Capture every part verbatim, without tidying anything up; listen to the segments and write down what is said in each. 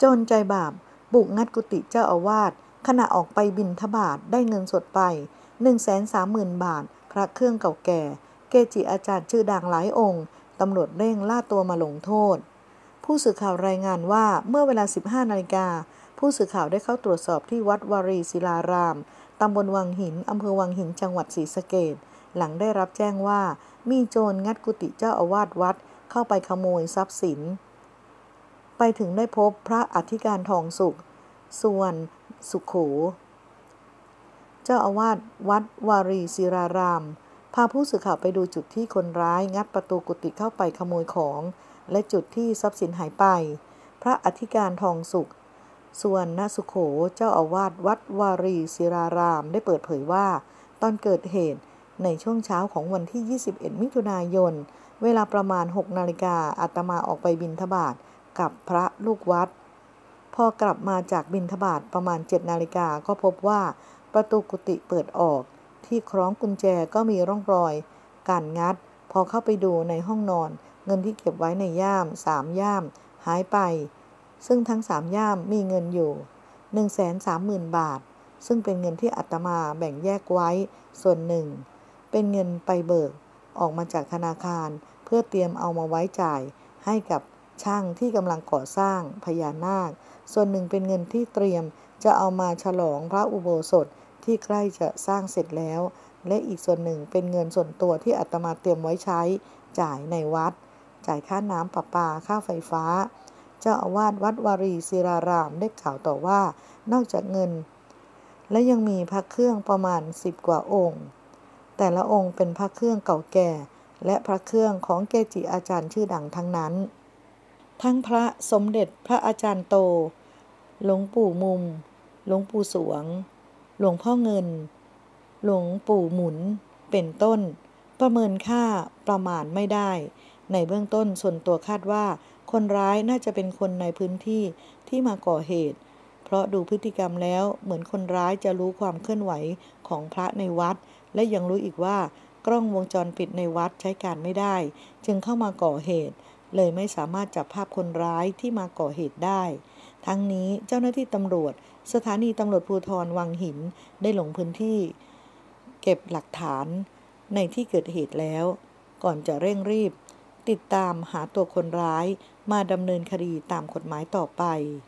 รใจบาปบุกงัดกุฏิเจ้าอาวาสขณะออกไปบิณฑบาตได้เงินสดไป หนึ่งแสนสามหมื่น บาทพระเครื่องเก่าแก่เกจิอาจารย์ชื่อดังหลายองค์ตำรวจเร่งล่าตัวมาลงโทษผู้สื่อข่าวรายงานว่าเมื่อเวลา สิบห้า นาฬิกาผู้สื่อข่าวได้เข้าตรวจสอบที่วัดวารีศิลารามตำบลวังหินอำเภอวังหินจังหวัดศรีสะเกษหลังได้รับแจ้งว่ามีโจรงัดกุฏิเจ้าอาวาสวัดเข้าไปขโมยทรัพย์สินไปถึงได้พบพระอธิการทองสุขสุวรรณสุโขเจ้าอาวาสวัดวารีศิลารามพาผู้สื่อข่าวไปดูจุดที่คนร้ายงัดประตูกุฏิเข้าไปขโมยของและจุดที่ทรัพย์สินหายไปพระอธิการทองสุขสุวรรณสุโขเจ้าอาวาสวัดวารีศิลารามได้เปิดเผยว่าตอนเกิดเหตุในช่วงเช้าของวันที่ยี่สิบเอ็ดมิถุนายนเวลาประมาณหกนาฬิกาอาตมาออกไปบิณฑบาตกับพระลูกวัดพอกลับมาจากบิณฑบาตประมาณเจ็ดนาฬิกาก็พบว่าประตูกุฏิเปิดออกที่คล้องกุญแจก็มีร่องรอยการงัดพอเข้าไปดูในห้องนอนเงินที่เก็บไว้ในย่ามสามย่ามหายไปซึ่งทั้งสามย่ามมีเงินอยู่ หนึ่งแสนสามหมื่น บาทซึ่งเป็นเงินที่อาตมาแบ่งแยกไว้ส่วนหนึ่งเป็นเงินไปเบิกออกมาจากธนาคารเพื่อเตรียมเอามาไว้จ่ายให้กับช่างที่กำลังก่อสร้างพญานาคส่วนหนึ่งเป็นเงินที่เตรียมจะเอามาฉลองพระอุโบสถที่ใกล้จะสร้างเสร็จแล้วและอีกส่วนหนึ่งเป็นเงินส่วนตัวที่อาตมาเตรียมไว้ใช้จ่ายในวัดจ่ายค่าน้ำประปาค่าไฟฟ้าเจ้าอาวาสวัดวารีศิลารามได้กล่าวต่อว่านอกจากเงินและยังมีพระเครื่องประมาณสิบกว่าองค์แต่ละองค์เป็นพระเครื่องเก่าแก่และพระเครื่องของเกจิอาจารย์ชื่อดังทั้งนั้นทั้งพระสมเด็จพระอาจารย์โตหลวงปู่มุมหลวงปู่สวงหลวงพ่อเงินหลวงปู่หมุนเป็นต้นประเมินค่าประมาณไม่ได้ในเบื้องต้นส่วนตัวคาดว่าคนร้ายน่าจะเป็นคนในพื้นที่ที่มาก่อเหตุเพราะดูพฤติกรรมแล้วเหมือนคนร้ายจะรู้ความเคลื่อนไหวของพระในวัดและยังรู้อีกว่ากล้องวงจรปิดในวัดใช้การไม่ได้จึงเข้ามาก่อเหตุเลยไม่สามารถจับภาพคนร้ายที่มาก่อเหตุได้ทั้งนี้เจ้าหน้าที่ตำรวจสถานีตำรวจภูธรวังหินได้ลงพื้นที่เก็บหลักฐานในที่เกิดเหตุแล้วก่อนจะเร่งรีบติดตามหาตัวคนร้ายมาดำเนินคดีตามกฎหมายต่อไป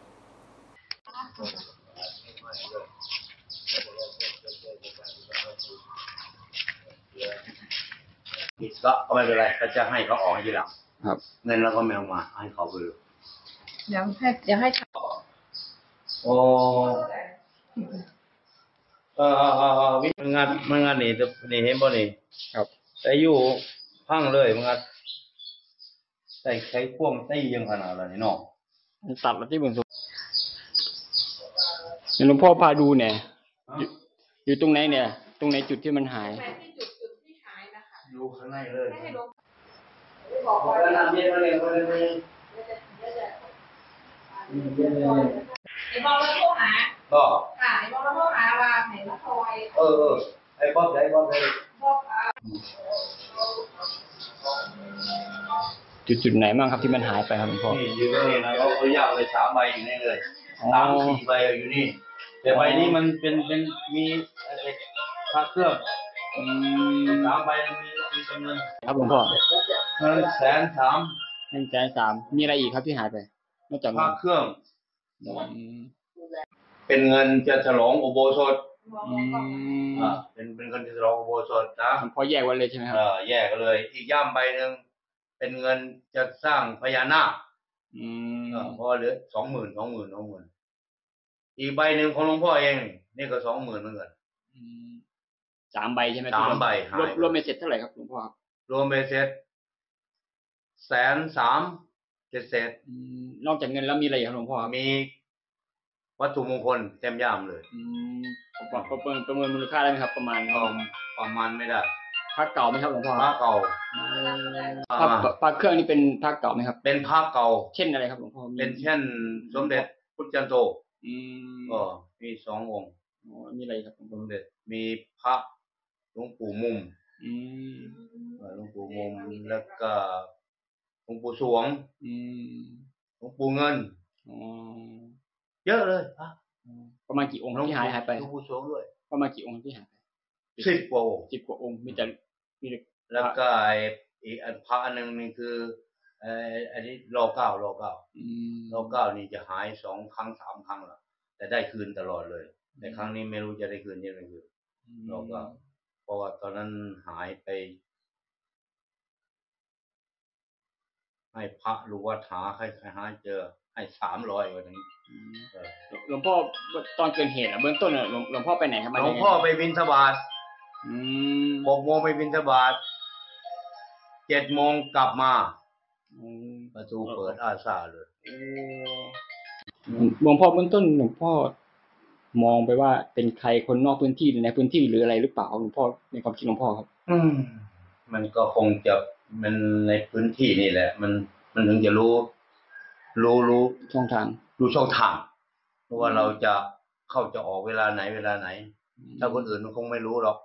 ผิดก็ไม่เป็นไรก็จะให้เขาออกให้ทีหลังครับเงินเราก็ไม่เอามาให้เขาไปเลยเดี๋ยวให้เดี๋ยวให้โอ้เออเออเออวิมันงานมันงานนี่นี่เห็นบ่นี่ครับแต่อยู่พังเลยมันงานใส่ใช้พ่วงใส่ยังขนาดอะไรเนาะมันตัดมาที่เบื้องสูงหลวงพ่อพาดูเนี่ยอยู่ตรงไหนเนี่ยตรงไหนจุดที่มันหายดูข้างในเลยบอกว่าน้ำเย็นมาเลยมาเลยมาเลยไอ้บอลมาโทรหาก็ค่ะไอ้บอลมาโทรหาว่าไหนมาคอยเออเออไอ้บอสไอ้บอสไอ้บอลจุดจุดไหนบ้างครับที่มันหายไปครับหลวงพ่อนี่อยู่ตรงนี้นะเขาเอาย่างเลยสามใบอยู่นี่เลยสามสี่ใบอยู่นี่แต่ใบนี้มันเป็นเป็นมีอะไรพระเครื่องสามใบมีมีจำนวนครับหลวงพ่อเงินแสนสามหนึ่งแสนสามมีอะไรอีกครับที่หายไปนอกจากพระเครื่องเป็นเงินจะฉลองอุโบสถอ่าเป็นเป็นเงินจะฉลองอุโบสถนะพอแยกไว้เลยใช่ไหมครับเออแยกกันเลยอีกย่ามใบหนึ่งเป็นเงินจะสร้างพญานาคอืมเพราะเหลือสองหมื่นสองหมื่นสองหมื่นอีกใบหนึ่งของหลวงพ่อเองนี่ก็สองหมื่นเหมือนกันสามใบใช่ไหมสามใบรวมรวมเสร็จเท่าไหร่ครับหลวงพ่อครับรวมเสร็จแสนสามเจ็ดเศษนอกจากเงินแล้วมีอะไรครับหลวงพ่อมีวัตถุมงคลเต็มย่ามเลยอืมประเมินประเมินมูลค่าได้ไหมครับประมาณประมาณไม่ได้พระเก่าไหมครับหลวงพ่อพระเก่าพระพระเครื่องนี่เป็นพระเก่าไหมครับเป็นพระเก่าเช่นอะไรครับหลวงพ่อเป็นเช่นสมเด็จพุทธจันโตอืมก็มีสององค์อ๋อมีอะไรครับสมเด็จมีพระหลวงปู่มุมอืมหลวงปู่มุมแล้วก็หลวงปู่สวงอืมหลวงปู่เงินอ๋อเยอะเลยพระประมาณกี่องค์ที่หายหายไปหลวงปู่สวงด้วยประมาณกี่องค์ที่หายไปสิบกว่าองค์สิบกว่าองค์มีแต่มีแต่แล้วก็ไอ้อีกอันพระอันหนึ่งนี่คือไอ้อันนี้รอเก้ารอเก้าอืมรอเก้านี่จะหายสองครั้งสามครั้งละแต่ได้คืนตลอดเลยแต่ครั้งนี้ไม่รู้จะได้คืนยังไงคือรอเก้าเพราะว่าตอนนั้นหายไปให้พระรู้ว่าหาใครใครหาเจอให้สามร้อยวันนี้หลวงพ่อตอนเกิดเหตุอะเบื้องต้นอะหลวงหลวงพ่อไปไหนครับหลวงพ่อไปบิณฑบาตอืมหกโมงไปบิณฑบาตเจ็ดโมงกลับมาอืมประตูเปิดอาซาเลยหลวงพ่อเบื้องต้นหลวงพ่อมองไปว่าเป็นใครคนนอกพื้นที่หรือในพื้นที่หรืออะไรหรือเปล่าหลวงพ่อในความคิดหลวงพ่อครับอืมมันก็คงจะมันในพื้นที่นี่แหละ มันมันถึงจะรู้ รู้รู้ช่องทางรู้ช่องทางว่าเราจะเข้าจะออกเวลาไหนเวลาไหน ถ้าคนอื่นมันคงไม่รู้หรอก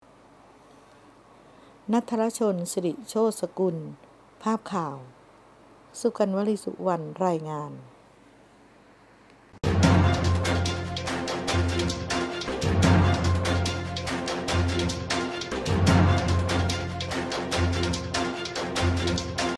ณัฐรชน สิริโชติสกุล ภาพข่าว สุกันวลีสุวรรณรายงาน